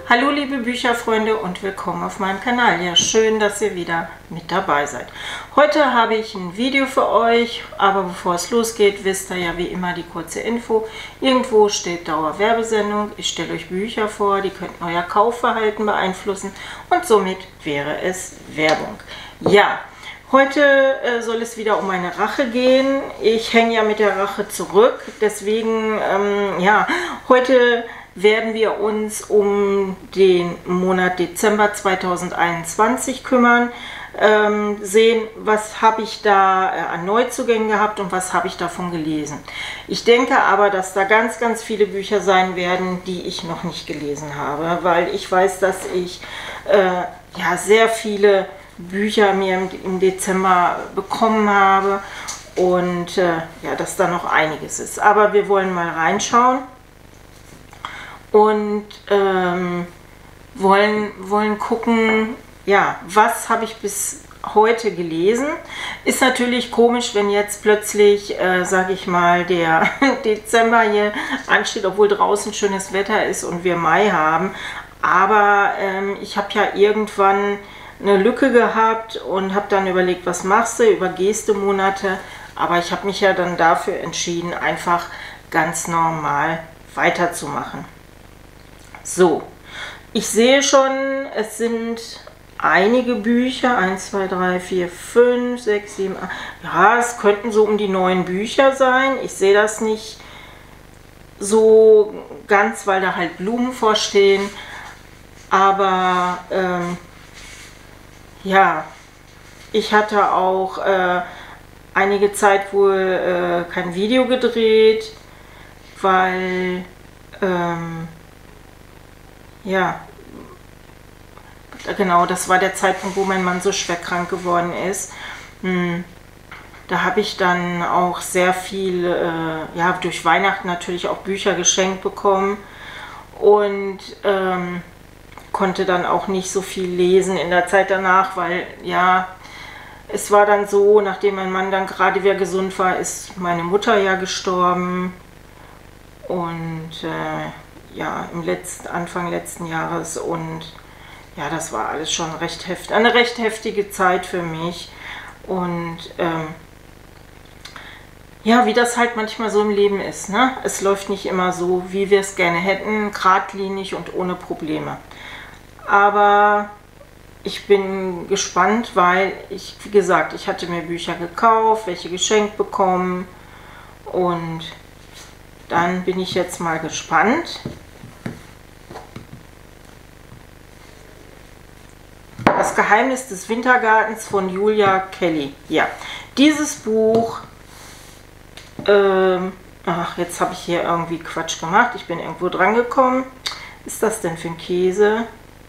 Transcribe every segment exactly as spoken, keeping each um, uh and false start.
Hallo liebe Bücherfreunde und willkommen auf meinem Kanal. Ja, schön, dass ihr wieder mit dabei seid. Heute habe ich ein Video für euch, aber bevor es losgeht, wisst ihr ja wie immer die kurze Info. Irgendwo steht Dauerwerbesendung. Ich stelle euch Bücher vor, die könnten euer Kaufverhalten beeinflussen und somit wäre es Werbung. Ja, heute äh, soll es wieder um meine Rache gehen. Ich hänge ja mit der Rache zurück, deswegen, ähm, ja, heute werden wir uns um den Monat Dezember zweitausendeinundzwanzig kümmern, ähm, sehen, was habe ich da äh, an Neuzugängen gehabt und was habe ich davon gelesen. Ich denke aber, dass da ganz, ganz viele Bücher sein werden, die ich noch nicht gelesen habe, weil ich weiß, dass ich äh, ja, sehr viele Bücher mir im, im Dezember bekommen habe und äh, ja, dass da noch einiges ist. Aber wir wollen mal reinschauen. Und ähm, wollen, wollen gucken, ja, was habe ich bis heute gelesen. Ist natürlich komisch, wenn jetzt plötzlich, äh, sage ich mal, der Dezember hier ansteht, obwohl draußen schönes Wetter ist und wir Mai haben. Aber ähm, ich habe ja irgendwann eine Lücke gehabt und habe dann überlegt, was machst du, übergehst du Monate. Aber ich habe mich ja dann dafür entschieden, einfach ganz normal weiterzumachen. So, ich sehe schon, es sind einige Bücher, eins, zwei, drei, vier, fünf, sechs, sieben, acht, ja, es könnten so um die neun Bücher sein. Ich sehe das nicht so ganz, weil da halt Blumen vorstehen, aber ähm, ja, ich hatte auch äh, einige Zeit wohl äh, kein Video gedreht, weil ähm, ja, genau, das war der Zeitpunkt, wo mein Mann so schwer krank geworden ist. Hm. Da habe ich dann auch sehr viel, äh, ja, durch Weihnachten natürlich auch Bücher geschenkt bekommen und ähm, konnte dann auch nicht so viel lesen in der Zeit danach, weil, ja, es war dann so, nachdem mein Mann dann gerade wieder gesund war, ist meine Mutter ja gestorben und äh, ja, im letzten, Anfang letzten Jahres und ja, das war alles schon recht heftig, eine recht heftige Zeit für mich und ähm, ja, wie das halt manchmal so im Leben ist, ne? Es läuft nicht immer so, wie wir es gerne hätten, geradlinig und ohne Probleme. Aber ich bin gespannt, weil ich, wie gesagt, ich hatte mir Bücher gekauft, welche geschenkt bekommen und dann bin ich jetzt mal gespannt. Das Geheimnis des Wintergartens von Julia Kelly. Ja, dieses Buch, ähm, ach, jetzt habe ich hier irgendwie Quatsch gemacht. Ich bin irgendwo dran gekommen. Was ist das denn für ein Käse?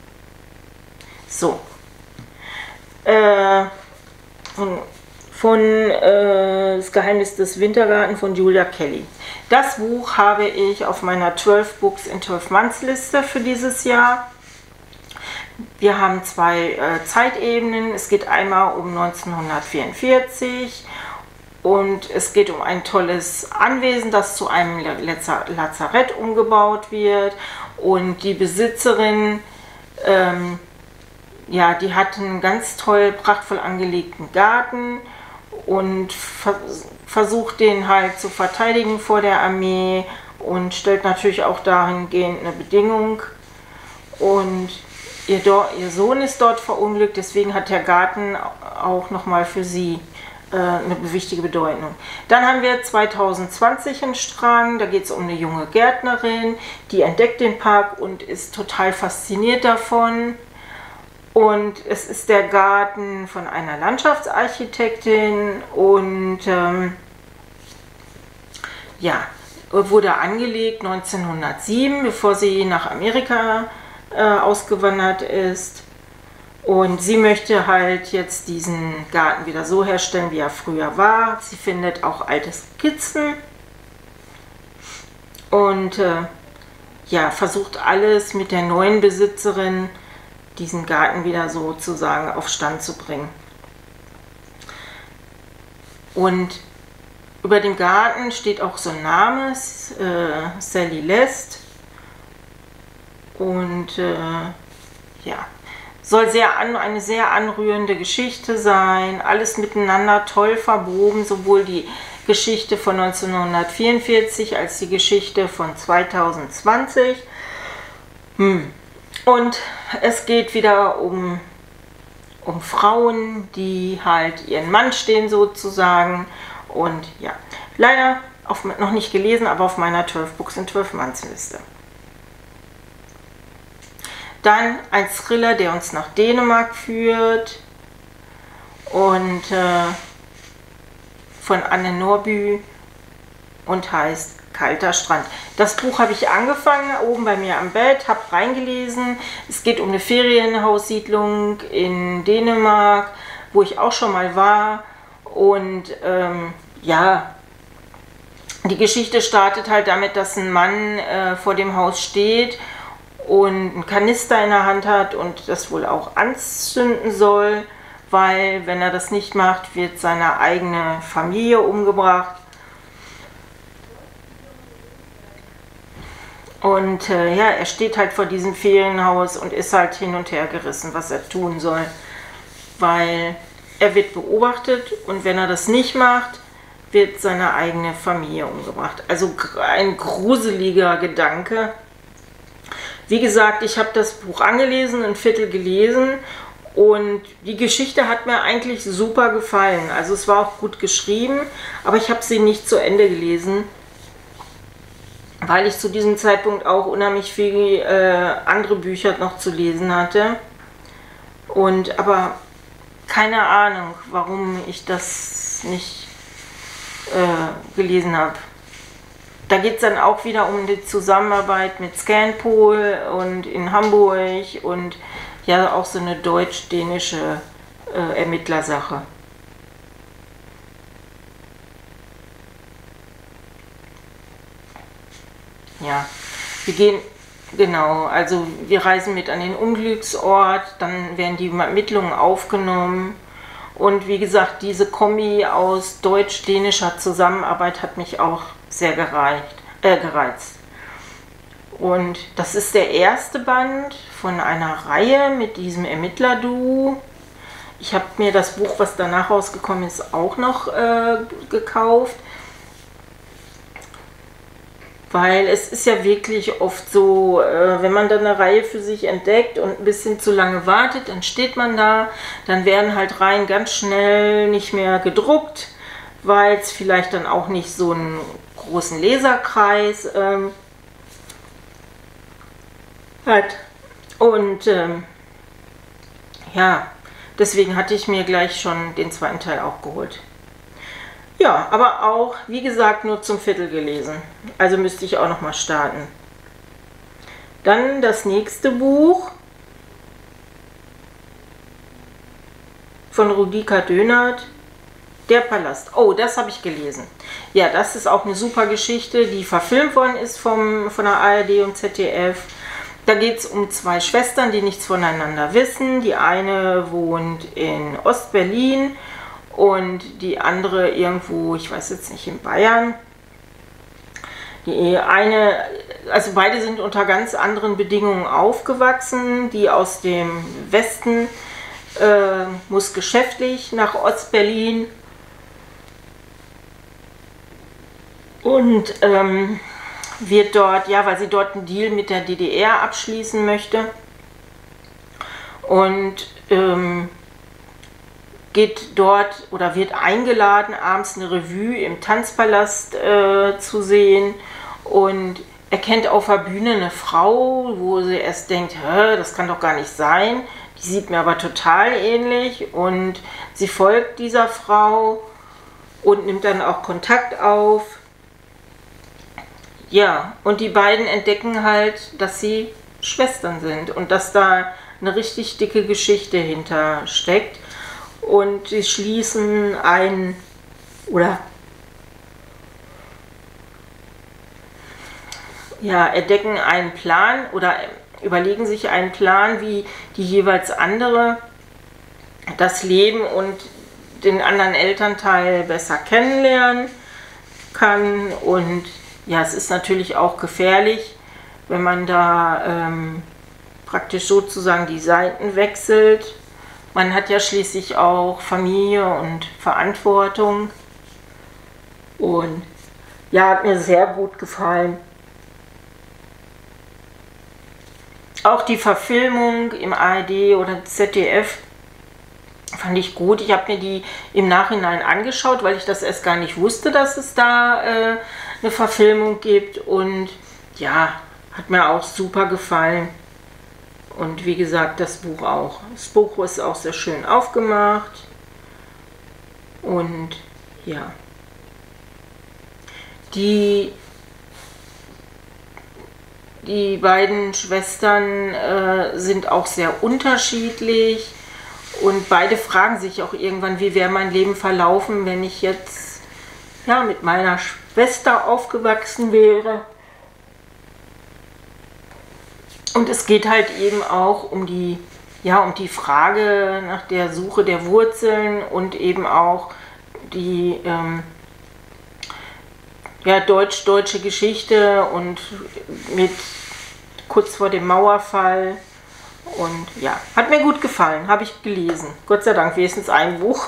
So. Äh, von von äh, Das Geheimnis des Wintergartens von Julia Kelly. Das Buch habe ich auf meiner zwölf Books in zwölf Months Liste für dieses Jahr. Wir haben zwei äh, Zeitebenen. Es geht einmal um neunzehnhundertvierundvierzig und es geht um ein tolles Anwesen, das zu einem Lazarett umgebaut wird und die Besitzerin, ähm, ja, die hat einen ganz toll, prachtvoll angelegten Garten und ver versucht den halt zu verteidigen vor der Armee und stellt natürlich auch dahingehend eine Bedingung. Und ihr, ihr Sohn ist dort verunglückt, deswegen hat der Garten auch nochmal für sie äh, eine wichtige Bedeutung. Dann haben wir zweitausendzwanzig einen Strang, da geht es um eine junge Gärtnerin, die entdeckt den Park und ist total fasziniert davon. Und es ist der Garten von einer Landschaftsarchitektin und ähm, ja, wurde angelegt neunzehnhundertsieben, bevor sie nach Amerika äh, ausgewandert ist. Und sie möchte halt jetzt diesen Garten wieder so herstellen, wie er früher war. Sie findet auch alte Skizzen und äh, ja, versucht alles mit der neuen Besitzerin diesen Garten wieder sozusagen auf Stand zu bringen. Und über dem Garten steht auch so ein Name, äh, Sally Lest. und äh, ja, soll sehr an, eine sehr anrührende Geschichte sein, alles miteinander toll verwoben, sowohl die Geschichte von neunzehnhundertvierundvierzig als die Geschichte von zweitausendzwanzig. Hm. Und es geht wieder um, um Frauen, die halt ihren Mann stehen sozusagen. Und ja, leider auf, noch nicht gelesen, aber auf meiner zwölf Books in zwölf Months Liste. Dann ein Thriller, der uns nach Dänemark führt. Und äh, von Anne Norby und heißt Kalter Strand. Das Buch habe ich angefangen, oben bei mir am Bett, habe reingelesen. Es geht um eine Ferienhaussiedlung in Dänemark, wo ich auch schon mal war. Und ähm, ja, die Geschichte startet halt damit, dass ein Mann äh, vor dem Haus steht und einen Kanister in der Hand hat und das wohl auch anzünden soll, weil wenn er das nicht macht, wird seine eigene Familie umgebracht. Und äh, ja, er steht halt vor diesem Ferienhaus und ist halt hin und her gerissen, was er tun soll, weil er wird beobachtet und wenn er das nicht macht, wird seine eigene Familie umgebracht. Also ein gruseliger Gedanke. Wie gesagt, ich habe das Buch angelesen, ein Viertel gelesen. Und die Geschichte hat mir eigentlich super gefallen. Also es war auch gut geschrieben, aber ich habe sie nicht zu Ende gelesen, weil ich zu diesem Zeitpunkt auch unheimlich viele äh, andere Bücher noch zu lesen hatte. Und aber keine Ahnung, warum ich das nicht äh, gelesen habe. Da geht es dann auch wieder um die Zusammenarbeit mit Scanpol und in Hamburg und ja, auch so eine deutsch-dänische äh, Ermittlersache. Ja, wir gehen, genau, also wir reisen mit an den Unglücksort, dann werden die Ermittlungen aufgenommen und wie gesagt, diese Kombi aus deutsch-dänischer Zusammenarbeit hat mich auch sehr gereicht, äh, gereizt. Und das ist der erste Band von einer Reihe mit diesem Ermittler-Duo. Ich habe mir das Buch, was danach rausgekommen ist, auch noch äh, gekauft. Weil es ist ja wirklich oft so, äh, wenn man dann eine Reihe für sich entdeckt und ein bisschen zu lange wartet, dann steht man da, dann werden halt Reihen ganz schnell nicht mehr gedruckt, weil es vielleicht dann auch nicht so einen großen Leserkreis ähm, hat. Und ähm, ja, deswegen hatte ich mir gleich schon den zweiten Teil auch geholt. Ja, aber auch, wie gesagt, nur zum Viertel gelesen. Also müsste ich auch noch mal starten. Dann das nächste Buch von Rudika Dönert, Der Palast. Oh, das habe ich gelesen. Ja, das ist auch eine super Geschichte, die verfilmt worden ist vom, von der A R D und Z D F. Da geht es um zwei Schwestern, die nichts voneinander wissen. Die eine wohnt in Ostberlin und die andere irgendwo, ich weiß jetzt nicht, in Bayern. Die eine, also beide sind unter ganz anderen Bedingungen aufgewachsen. Die aus dem Westen äh, muss geschäftlich nach Ostberlin. Und ähm, wird dort, ja, weil sie dort einen Deal mit der D D R abschließen möchte. Und ähm, geht dort oder wird eingeladen, abends eine Revue im Tanzpalast äh, zu sehen und erkennt auf der Bühne eine Frau, wo sie erst denkt, hä, das kann doch gar nicht sein. Die sieht mir aber total ähnlich und sie folgt dieser Frau und nimmt dann auch Kontakt auf. Ja, und die beiden entdecken halt, dass sie Schwestern sind und dass da eine richtig dicke Geschichte hinter steckt. Und sie schließen ein, oder ja, entdecken einen Plan oder überlegen sich einen Plan, wie die jeweils andere das Leben und den anderen Elternteil besser kennenlernen kann. Und ja, es ist natürlich auch gefährlich, wenn man da ähm, praktisch sozusagen die Seiten wechselt. Man hat ja schließlich auch Familie und Verantwortung. Und ja, hat mir sehr gut gefallen. Auch die Verfilmung im A R D oder Z D F fand ich gut. Ich habe mir die im Nachhinein angeschaut, weil ich das erst gar nicht wusste, dass es da äh, eine Verfilmung gibt. Und ja, hat mir auch super gefallen. Und wie gesagt, das Buch auch. Das Buch ist auch sehr schön aufgemacht. Und ja. Die, die beiden Schwestern äh, sind auch sehr unterschiedlich. Und beide fragen sich auch irgendwann, wie wäre mein Leben verlaufen, wenn ich jetzt ja, mit meiner Schwester aufgewachsen wäre. Und es geht halt eben auch um die, ja, um die Frage nach der Suche der Wurzeln und eben auch die ähm, ja, deutsch-deutsche Geschichte und mit kurz vor dem Mauerfall. Und ja, hat mir gut gefallen, habe ich gelesen. Gott sei Dank, wenigstens ein Buch.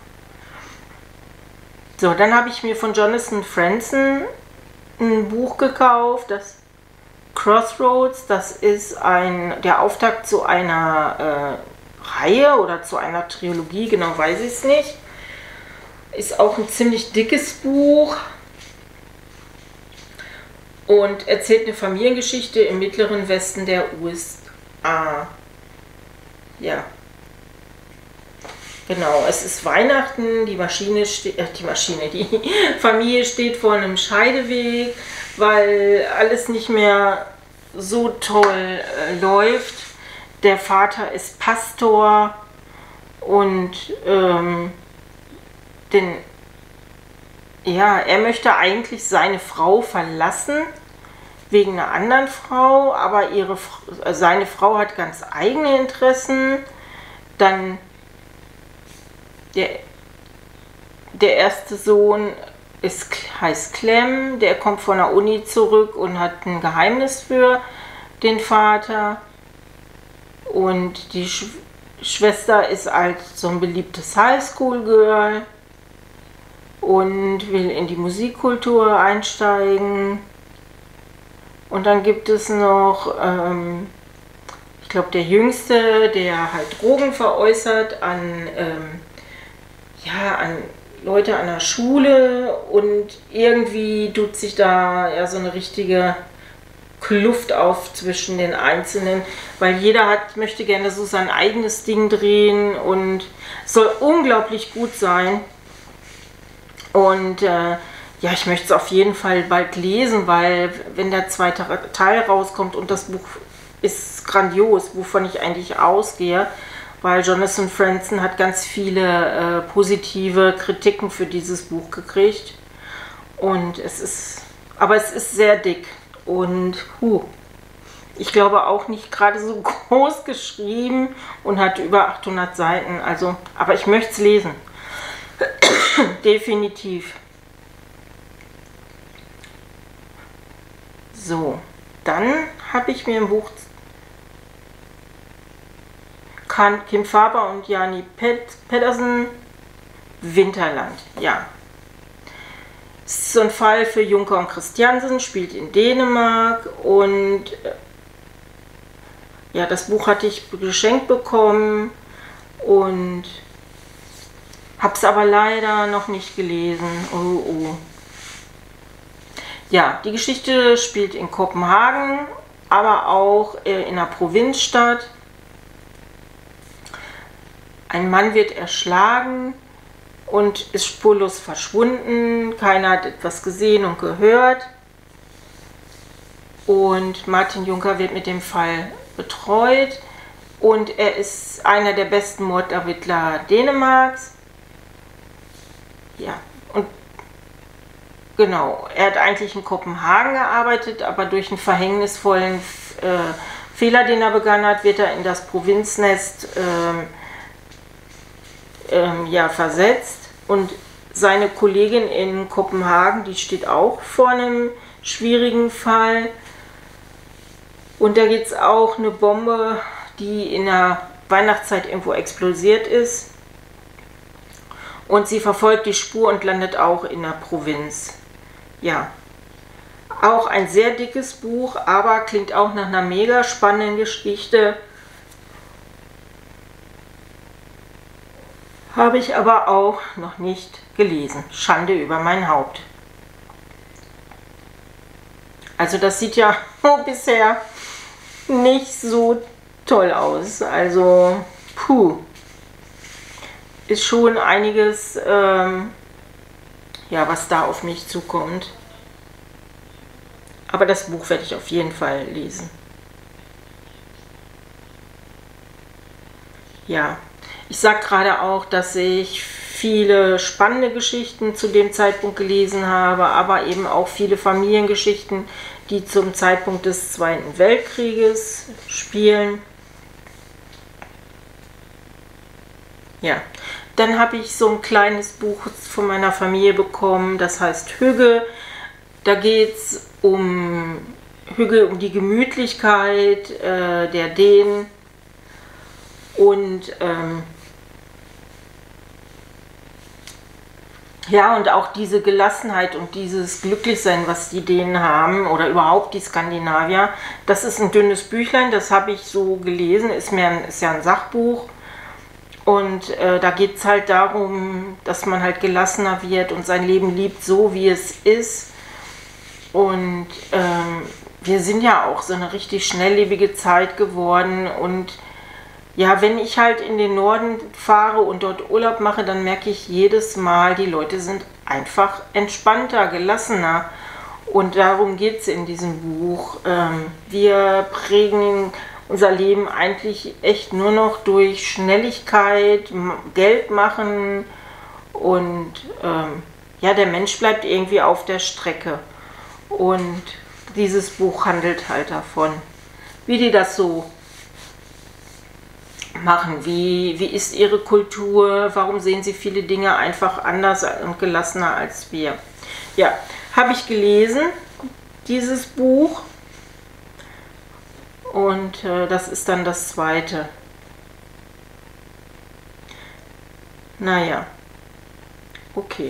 So, dann habe ich mir von Jonathan Franzen ein Buch gekauft, das Crossroads. Das ist ein, der Auftakt zu einer äh, Reihe oder zu einer Trilogie, genau weiß ich es nicht. Ist auch ein ziemlich dickes Buch und erzählt eine Familiengeschichte im mittleren Westen der U S A. Ja. Genau, es ist Weihnachten, die Maschine steht, äh, die Maschine, die Familie steht vor einem Scheideweg, weil alles nicht mehr so toll äh, läuft. Der Vater ist Pastor und ähm, den, ja, er möchte eigentlich seine Frau verlassen wegen einer anderen Frau, aber ihre, seine Frau hat ganz eigene Interessen. Dann der, der erste Sohn ist, heißt Clem, der kommt von der Uni zurück und hat ein Geheimnis für den Vater. Und die Sch Schwester ist halt so ein beliebtes Highschool-Girl und will in die Musikkultur einsteigen. Und dann gibt es noch, ähm, ich glaube, der Jüngste, der halt Drogen veräußert an, ähm, ja, an Leute an der Schule, und irgendwie tut sich da ja so eine richtige Kluft auf zwischen den Einzelnen, weil jeder hat, möchte gerne so sein eigenes Ding drehen und soll unglaublich gut sein. Und äh, ja, ich möchte es auf jeden Fall bald lesen, weil wenn der zweite Teil rauskommt, und das Buch ist grandios, wovon ich eigentlich ausgehe, weil Jonathan Franzen hat ganz viele äh, positive Kritiken für dieses Buch gekriegt. Und es ist, aber es ist sehr dick und huh, ich glaube auch nicht gerade so groß geschrieben und hat über achthundert Seiten. Also, aber ich möchte es lesen. Definitiv. So, dann habe ich mir ein Buch Kim Faber und Jani Pedersen, Winterland. Ja, es ist so ein Fall für Juncker und Christiansen, spielt in Dänemark, und ja, das Buch hatte ich geschenkt bekommen und habe es aber leider noch nicht gelesen. Oh, oh. Ja, die Geschichte spielt in Kopenhagen, aber auch in einer Provinzstadt. Ein Mann wird erschlagen und ist spurlos verschwunden. Keiner hat etwas gesehen und gehört. Und Martin Juncker wird mit dem Fall betreut. Und er ist einer der besten Mordermittler Dänemarks. Ja, und genau, er hat eigentlich in Kopenhagen gearbeitet, aber durch einen verhängnisvollen äh, Fehler, den er begangen hat, wird er in das Provinznest ähm, ähm, ja, versetzt. Und seine Kollegin in Kopenhagen, die steht auch vor einem schwierigen Fall. Und da gibt es auch eine Bombe, die in der Weihnachtszeit irgendwo explodiert ist. Und sie verfolgt die Spur und landet auch in der Provinz. Ja, auch ein sehr dickes Buch, aber klingt auch nach einer mega spannenden Geschichte. Habe ich aber auch noch nicht gelesen. Schande über mein Haupt. Also das sieht ja bisher nicht so toll aus. Also, puh. Ist schon einiges, ähm, ja, was da auf mich zukommt. Aber das Buch werde ich auf jeden Fall lesen. Ja, ich sage gerade auch, dass ich viele spannende Geschichten zu dem Zeitpunkt gelesen habe, aber eben auch viele Familiengeschichten, die zum Zeitpunkt des Zweiten Weltkrieges spielen. Ja, dann habe ich so ein kleines Buch von meiner Familie bekommen, das heißt Hügge. Da geht es um Hügge, um die Gemütlichkeit äh, der Dänen und ähm, ja, und auch diese Gelassenheit und dieses Glücklichsein, was die Dänen haben oder überhaupt die Skandinavier. Das ist ein dünnes Büchlein, das habe ich so gelesen, ist, mir ein, ist ja ein Sachbuch. Und äh, da geht es halt darum, dass man halt gelassener wird und sein Leben liebt, so wie es ist. Und ähm, wir sind ja auch so eine richtig schnelllebige Zeit geworden. Und ja, wenn ich halt in den Norden fahre und dort Urlaub mache, dann merke ich jedes Mal, die Leute sind einfach entspannter, gelassener. Und darum geht es in diesem Buch. Ähm, wir prägen unser Leben eigentlich echt nur noch durch Schnelligkeit, Geld machen und ähm, ja, der Mensch bleibt irgendwie auf der Strecke. Und dieses Buch handelt halt davon, wie die das so machen, wie, wie ist ihre Kultur, warum sehen sie viele Dinge einfach anders und gelassener als wir. Ja, habe ich gelesen, dieses Buch. Und äh, das ist dann das zweite. Naja, okay.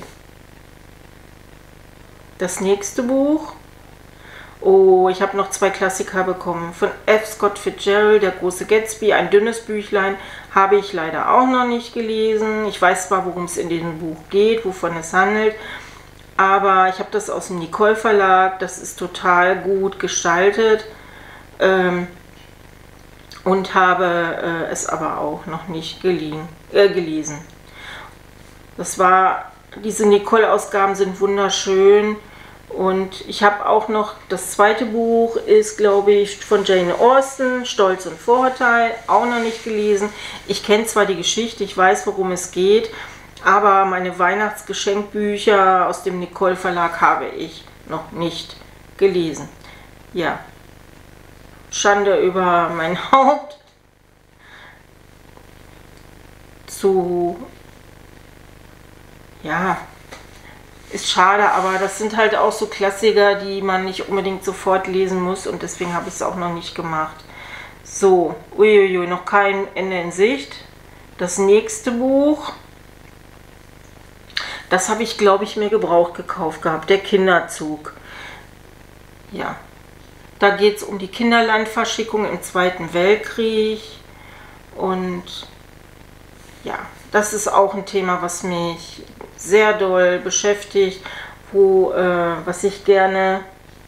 Das nächste Buch. Oh, ich habe noch zwei Klassiker bekommen. Von F. Scott Fitzgerald, Der große Gatsby, ein dünnes Büchlein, habe ich leider auch noch nicht gelesen. Ich weiß zwar, worum es in diesem Buch geht, wovon es handelt, aber ich habe das aus dem Nicole Verlag. Das ist total gut gestaltet. Ähm, und habe äh, es aber auch noch nicht geliehen, äh, gelesen. Das war, diese Nicole-Ausgaben sind wunderschön und ich habe auch noch, das zweite Buch ist, glaube ich, von Jane Austen, Stolz und Vorurteil, auch noch nicht gelesen. Ich kenne zwar die Geschichte, ich weiß, worum es geht, aber meine Weihnachtsgeschenkbücher aus dem Nicole Verlag habe ich noch nicht gelesen. Ja. Schande über mein Haupt. Zu, ja, ist schade, aber das sind halt auch so Klassiker, die man nicht unbedingt sofort lesen muss und deswegen habe ich es auch noch nicht gemacht. So, uiuiui, noch kein Ende in Sicht. Das nächste Buch, das habe ich, glaube ich, mir gebraucht gekauft gehabt, Der Kinderzug. Ja. Da geht es um die Kinderlandverschickung im Zweiten Weltkrieg und ja, das ist auch ein Thema, was mich sehr doll beschäftigt, wo, äh, was ich gerne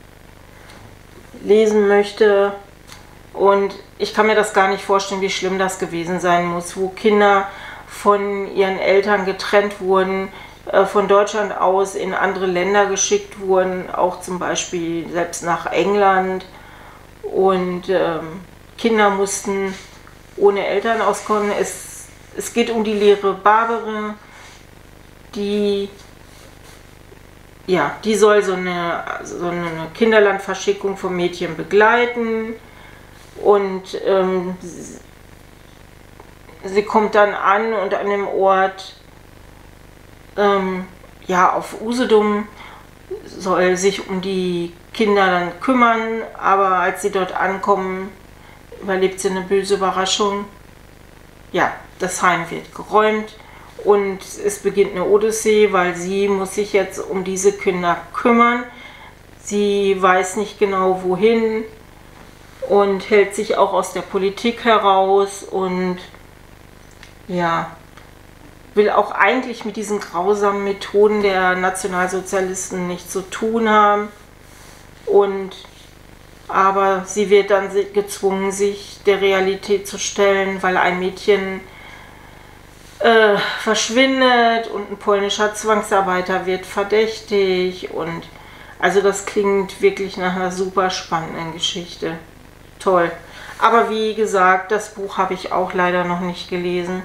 lesen möchte und ich kann mir das gar nicht vorstellen, wie schlimm das gewesen sein muss, wo Kinder von ihren Eltern getrennt wurden, von Deutschland aus in andere Länder geschickt wurden, auch zum Beispiel selbst nach England. Und ähm, Kinder mussten ohne Eltern auskommen. Es, es geht um die Lehre Barbara, die, ja, die soll so eine, so eine Kinderlandverschickung von Mädchen begleiten. Und ähm, sie, sie kommt dann an und an dem Ort, Ähm, ja, auf Usedom soll sich um die Kinder dann kümmern, aber als sie dort ankommen, überlebt sie eine böse Überraschung. Ja, das Heim wird geräumt und es beginnt eine Odyssee, weil sie muss sich jetzt um diese Kinder kümmern. Sie weiß nicht genau wohin und hält sich auch aus der Politik heraus und ja, will auch eigentlich mit diesen grausamen Methoden der Nationalsozialisten nichts zu tun haben. Und aber sie wird dann gezwungen, sich der Realität zu stellen, weil ein Mädchen äh, verschwindet und ein polnischer Zwangsarbeiter wird verdächtig. Und also das klingt wirklich nach einer super spannenden Geschichte. Toll. Aber wie gesagt, das Buch habe ich auch leider noch nicht gelesen.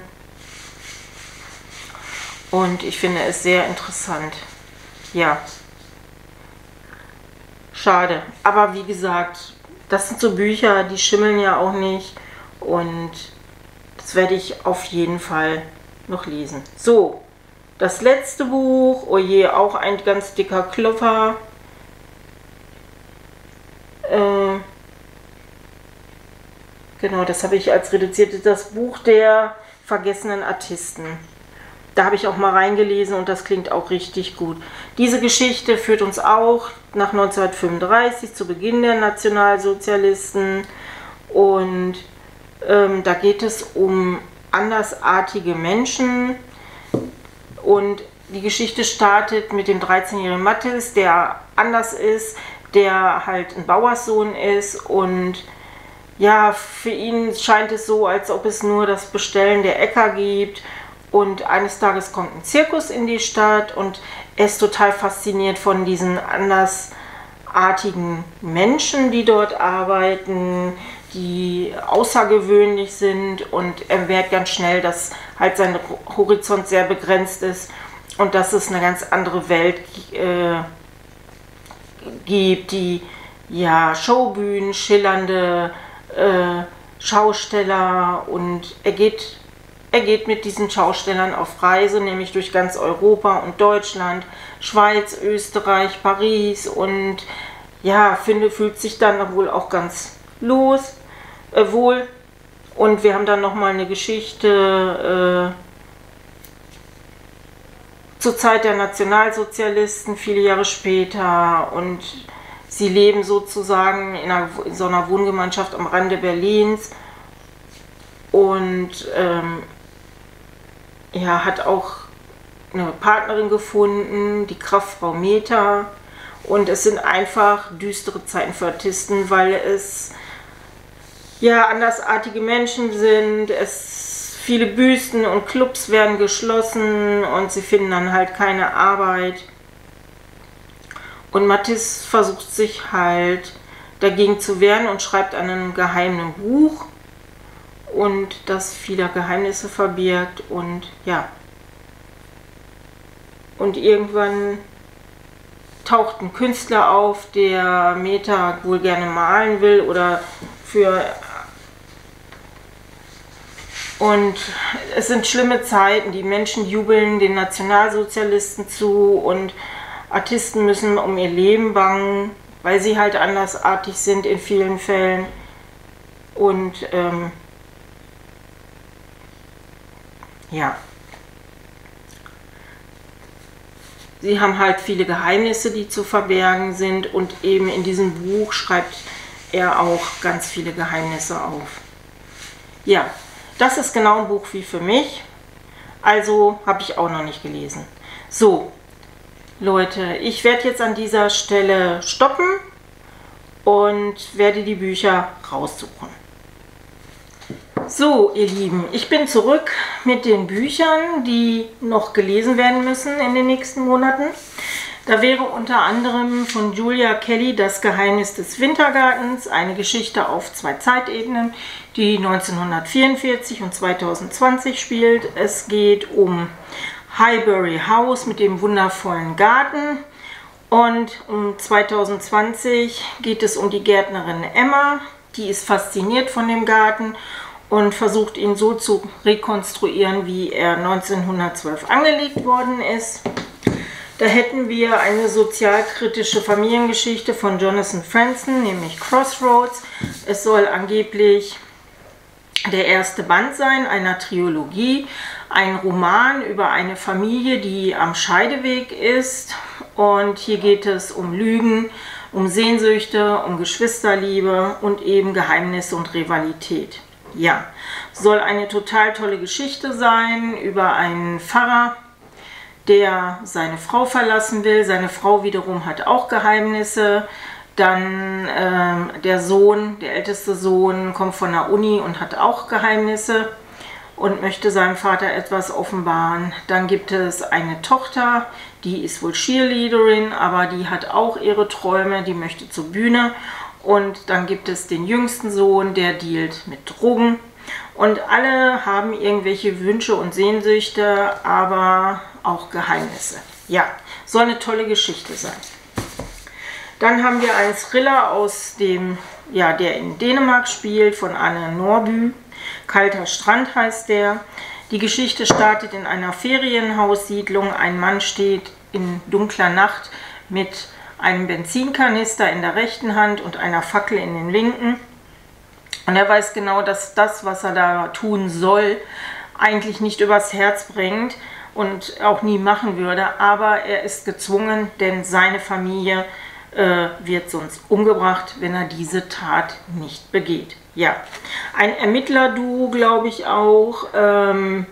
Und ich finde es sehr interessant. Ja. Schade. Aber wie gesagt, das sind so Bücher, die schimmeln ja auch nicht. Und das werde ich auf jeden Fall noch lesen. So, das letzte Buch. Oh je, auch ein ganz dicker Klopfer. Äh, genau, das habe ich als reduziertes, das Buch der vergessenen Artisten. Da habe ich auch mal reingelesen und das klingt auch richtig gut. Diese Geschichte führt uns auch nach neunzehnhundertfünfunddreißig, zu Beginn der Nationalsozialisten. Und ähm, da geht es um andersartige Menschen. Und die Geschichte startet mit dem dreizehnjährigen Mathis, der anders ist, der halt ein Bauerssohn ist. Und ja, für ihn scheint es so, als ob es nur das Bestellen der Äcker gibt. Und eines Tages kommt ein Zirkus in die Stadt und er ist total fasziniert von diesen andersartigen Menschen, die dort arbeiten, die außergewöhnlich sind, und er merkt ganz schnell, dass halt sein Horizont sehr begrenzt ist und dass es eine ganz andere Welt äh, gibt, die ja Showbühnen, schillernde äh, Schausteller, und er geht Er geht mit diesen Schaustellern auf Reise, nämlich durch ganz Europa und Deutschland, Schweiz, Österreich, Paris, und ja, finde, fühlt sich dann wohl auch ganz los, äh, wohl. Und wir haben dann nochmal eine Geschichte äh, zur Zeit der Nationalsozialisten, viele Jahre später, und sie leben sozusagen in, einer, in so einer Wohngemeinschaft am Rande Berlins. Und ähm, er hat auch eine Partnerin gefunden, die Kraftfrau Meta. Und es sind einfach düstere Zeiten für Artisten, weil es ja andersartige Menschen sind. Es viele Büsten und Clubs werden geschlossen und sie finden dann halt keine Arbeit. Und Mathis versucht sich halt dagegen zu wehren und schreibt an einem geheimen Buch, und das viele Geheimnisse verbirgt. Und ja, und irgendwann taucht ein Künstler auf, der Meta wohl gerne malen will oder für, und es sind schlimme Zeiten, die Menschen jubeln den Nationalsozialisten zu und Artisten müssen um ihr Leben bangen, weil sie halt andersartig sind in vielen Fällen. Und ähm, ja, sie haben halt viele Geheimnisse, die zu verbergen sind, und eben in diesem Buch schreibt er auch ganz viele Geheimnisse auf. Ja, das ist genau ein Buch wie für mich, also habe ich auch noch nicht gelesen. So, Leute, ich werde jetzt an dieser Stelle stoppen und werde die Bücher raussuchen. So, ihr Lieben, ich bin zurück mit den Büchern, die noch gelesen werden müssen in den nächsten Monaten. Da wäre unter anderem von Julia Kelly Das Geheimnis des Wintergartens, eine Geschichte auf zwei Zeitebenen, die neunzehnhundertvierundvierzig und zweitausendzwanzig spielt. Es geht um Highbury House mit dem wundervollen Garten, und um zweitausendzwanzig geht es um die Gärtnerin Emma, die ist fasziniert von dem Garten und versucht ihn so zu rekonstruieren, wie er neunzehnhundertzwölf angelegt worden ist. Da hätten wir eine sozialkritische Familiengeschichte von Jonathan Franzen, nämlich Crossroads. Es soll angeblich der erste Band sein einer Trilogie, ein Roman über eine Familie, die am Scheideweg ist. Und hier geht es um Lügen, um Sehnsüchte, um Geschwisterliebe und eben Geheimnisse und Rivalität. Ja, soll eine total tolle Geschichte sein über einen Pfarrer, der seine Frau verlassen will. Seine Frau wiederum hat auch Geheimnisse. Dann ähm, der Sohn, der älteste Sohn, kommt von der Uni und hat auch Geheimnisse und möchte seinem Vater etwas offenbaren. Dann gibt es eine Tochter, die ist wohl Cheerleaderin, aber die hat auch ihre Träume, die möchte zur Bühne. Und dann gibt es den jüngsten Sohn, der dealt mit Drogen. Und alle haben irgendwelche Wünsche und Sehnsüchte, aber auch Geheimnisse. Ja, soll eine tolle Geschichte sein. Dann haben wir einen Thriller aus dem, ja, der in Dänemark spielt, von Anne Norby. Kalter Strand heißt der. Die Geschichte startet in einer Ferienhaussiedlung. Ein Mann steht in dunkler Nacht mit einem Benzinkanister in der rechten Hand und einer Fackel in den linken. Und er weiß genau, dass das, was er da tun soll, eigentlich nicht übers Herz bringt und auch nie machen würde. Aber er ist gezwungen, denn seine Familie äh, wird sonst umgebracht, wenn er diese Tat nicht begeht. Ja, ein Ermittlerduo, glaube ich auch, ähm,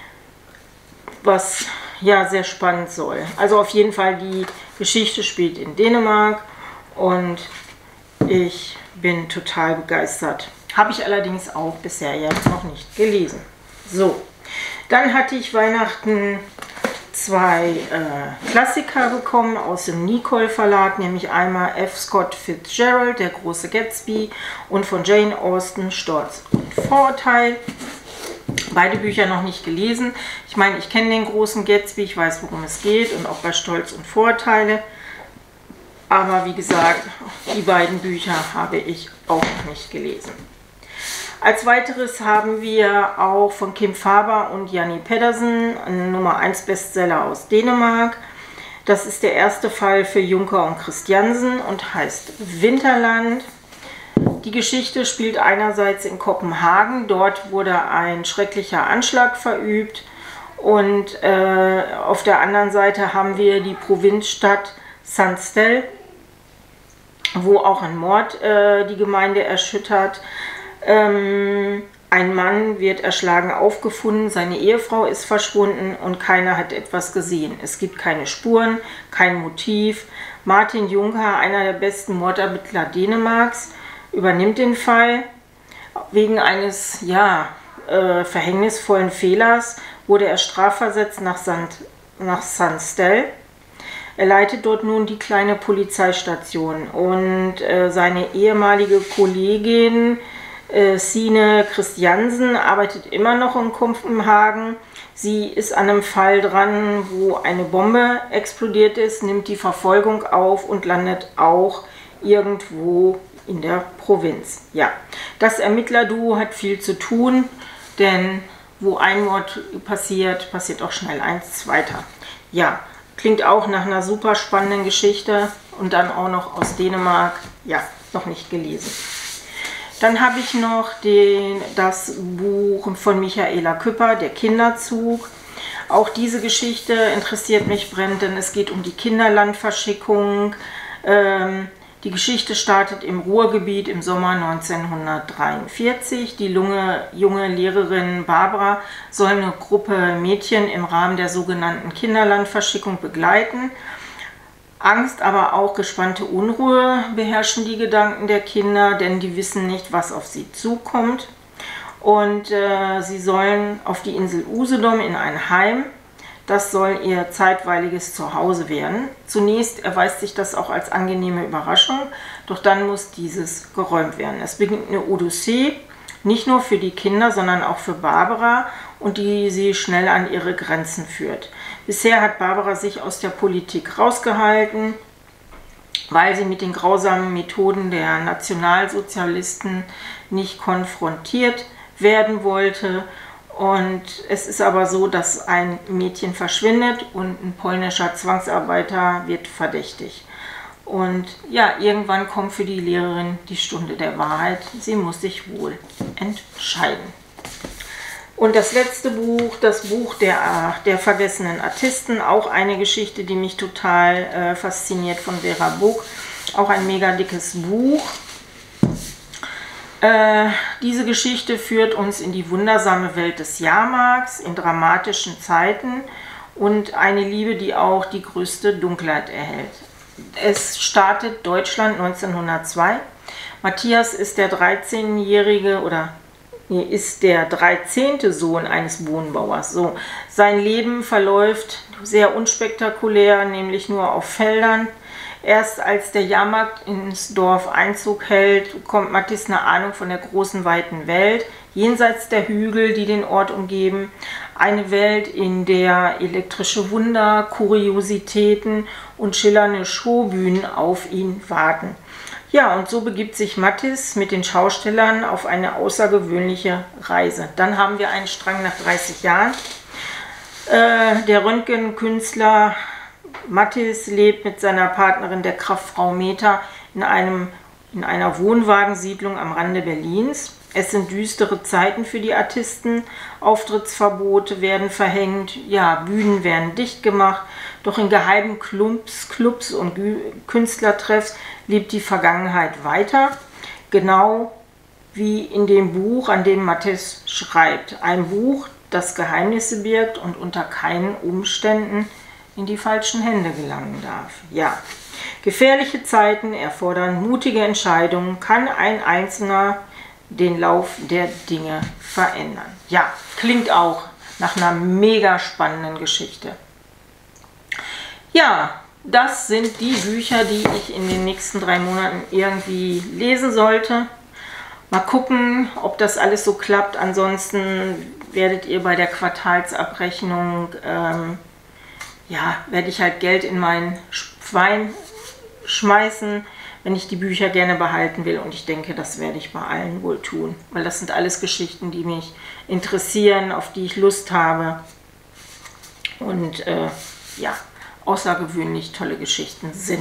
was ja sehr spannend soll. Also auf jeden Fall, die Geschichte spielt in Dänemark und ich bin total begeistert. Habe ich allerdings auch bisher jetzt noch nicht gelesen. So, dann hatte ich Weihnachten zwei äh, Klassiker bekommen aus dem Nicole Verlag, nämlich einmal F. Scott Fitzgerald, Der große Gatsby, und von Jane Austen, Stolz und Vorurteil. Beide Bücher noch nicht gelesen. Ich meine, ich kenne den großen Gatsby, ich weiß, worum es geht und auch bei Stolz und Vorurteile. Aber wie gesagt, die beiden Bücher habe ich auch noch nicht gelesen. Als weiteres haben wir auch von Kim Faber und Janni Pedersen einen Nummer eins Bestseller aus Dänemark. Das ist der erste Fall für Juncker und Christiansen und heißt Winterland. Die Geschichte spielt einerseits in Kopenhagen. Dort wurde ein schrecklicher Anschlag verübt. Und äh, auf der anderen Seite haben wir die Provinzstadt Sandstel, wo auch ein Mord äh, die Gemeinde erschüttert. Ähm, ein Mann wird erschlagen aufgefunden, seine Ehefrau ist verschwunden und keiner hat etwas gesehen. Es gibt keine Spuren, kein Motiv. Martin Juncker, einer der besten Mordermittler Dänemarks, übernimmt den Fall. Wegen eines ja, äh, verhängnisvollen Fehlers wurde er strafversetzt nach, Sand, nach Sandstel. Er leitet dort nun die kleine Polizeistation und äh, seine ehemalige Kollegin äh, Sine Christiansen arbeitet immer noch in Kopenhagen. Sie ist an einem Fall dran, wo eine Bombe explodiert ist, nimmt die Verfolgung auf und landet auch irgendwo in der Provinz. Ja, das Ermittlerduo hat viel zu tun, denn wo ein Mord passiert, passiert auch schnell eins zweiter. Ja, klingt auch nach einer super spannenden Geschichte und dann auch noch aus Dänemark. Ja, noch nicht gelesen. Dann habe ich noch den, das Buch von Michaela Küpper, Der Kinderzug. Auch diese Geschichte interessiert mich brennend, denn es geht um die Kinderlandverschickung. Ähm, die Geschichte startet im Ruhrgebiet im Sommer neunzehnhundertdreiundvierzig. Die junge, junge Lehrerin Barbara soll eine Gruppe Mädchen im Rahmen der sogenannten Kinderlandverschickung begleiten. Angst, aber auch gespannte Unruhe beherrschen die Gedanken der Kinder, denn die wissen nicht, was auf sie zukommt. Und äh, sie sollen auf die Insel Usedom in ein Heim. Das soll ihr zeitweiliges Zuhause werden. Zunächst erweist sich das auch als angenehme Überraschung, doch dann muss dieses geräumt werden. Es beginnt eine Odyssee, nicht nur für die Kinder, sondern auch für Barbara, und die sie schnell an ihre Grenzen führt. Bisher hat Barbara sich aus der Politik rausgehalten, weil sie mit den grausamen Methoden der Nationalsozialisten nicht konfrontiert werden wollte. Und es ist aber so, dass ein Mädchen verschwindet und ein polnischer Zwangsarbeiter wird verdächtig. Und ja, irgendwann kommt für die Lehrerin die Stunde der Wahrheit. Sie muss sich wohl entscheiden. Und das letzte Buch, das Buch der, der vergessenen Artisten, auch eine Geschichte, die mich total äh, fasziniert, von Vera Buck. Auch ein mega dickes Buch. Äh, diese Geschichte führt uns in die wundersame Welt des Jahrmarkts, in dramatischen Zeiten und eine Liebe, die auch die größte Dunkelheit erhält. Es startet Deutschland neunzehnhundertzwei. Matthias ist der dreizehnjährige oder nee, ist der dreizehnte Sohn eines Wohnbauers. So, sein Leben verläuft sehr unspektakulär, nämlich nur auf Feldern. Erst als der Jahrmarkt ins Dorf Einzug hält, bekommt Matthias eine Ahnung von der großen, weiten Welt, jenseits der Hügel, die den Ort umgeben. Eine Welt, in der elektrische Wunder, Kuriositäten und schillernde Showbühnen auf ihn warten. Ja, und so begibt sich Matthias mit den Schaustellern auf eine außergewöhnliche Reise. Dann haben wir einen Strang nach dreißig Jahren. Äh, der Röntgenkünstler Matthias lebt mit seiner Partnerin, der Kraftfrau Meta, in, einem, in einer Wohnwagensiedlung am Rande Berlins. Es sind düstere Zeiten für die Artisten, Auftrittsverbote werden verhängt, ja, Bühnen werden dicht gemacht, doch in geheimen Clubs, Clubs und Künstlertreffs lebt die Vergangenheit weiter, genau wie in dem Buch, an dem Matthias schreibt. Ein Buch, das Geheimnisse birgt und unter keinen Umständen in die falschen Hände gelangen darf. Ja, gefährliche Zeiten erfordern mutige Entscheidungen, kann ein Einzelner den Lauf der Dinge verändern. Ja, klingt auch nach einer mega spannenden Geschichte. Ja, das sind die Bücher, die ich in den nächsten drei Monaten irgendwie lesen sollte. Mal gucken, ob das alles so klappt. Ansonsten werdet ihr bei der Quartalsabrechnung, ähm, ja, werde ich halt Geld in mein Schwein schmeißen, wenn ich die Bücher gerne behalten will. Und ich denke, das werde ich bei allen wohl tun. Weil das sind alles Geschichten, die mich interessieren, auf die ich Lust habe. Und äh, ja, außergewöhnlich tolle Geschichten sind.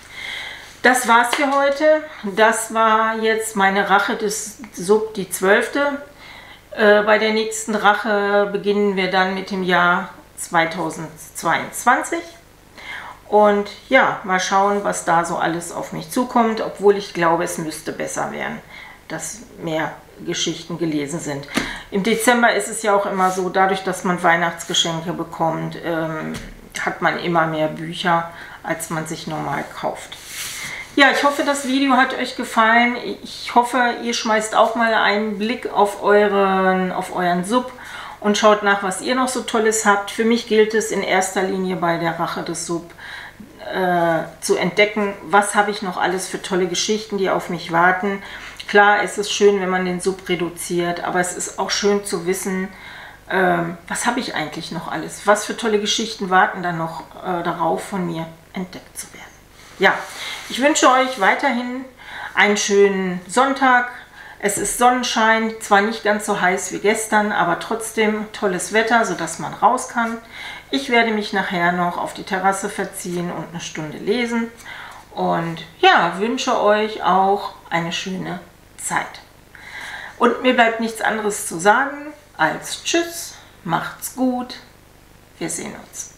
Das war's für heute. Das war jetzt meine Rache des Sub, die zwölfte. Äh, bei der nächsten Rache beginnen wir dann mit dem Jahr zweitausendzweiundzwanzig. Und ja, mal schauen, was da so alles auf mich zukommt, obwohl ich glaube, es müsste besser werden, dass mehr Geschichten gelesen sind. Im Dezember ist es ja auch immer so, dadurch, dass man Weihnachtsgeschenke bekommt, ähm, hat man immer mehr Bücher, als man sich normal kauft. Ja, ich hoffe, das Video hat euch gefallen. Ich hoffe, ihr schmeißt auch mal einen Blick auf euren, auf euren Sub und schaut nach, was ihr noch so Tolles habt. Für mich gilt es in erster Linie bei der Rache des Sub äh, zu entdecken, was habe ich noch alles für tolle Geschichten, die auf mich warten. Klar, es ist schön, wenn man den Sub reduziert, aber es ist auch schön zu wissen, äh, was habe ich eigentlich noch alles? Was für tolle Geschichten warten dann noch äh, darauf, von mir entdeckt zu werden. Ja, ich wünsche euch weiterhin einen schönen Sonntag. Es ist Sonnenschein, zwar nicht ganz so heiß wie gestern, aber trotzdem tolles Wetter, sodass man raus kann. Ich werde mich nachher noch auf die Terrasse verziehen und eine Stunde lesen. Und ja, wünsche euch auch eine schöne Zeit. Und mir bleibt nichts anderes zu sagen als Tschüss, macht's gut, wir sehen uns.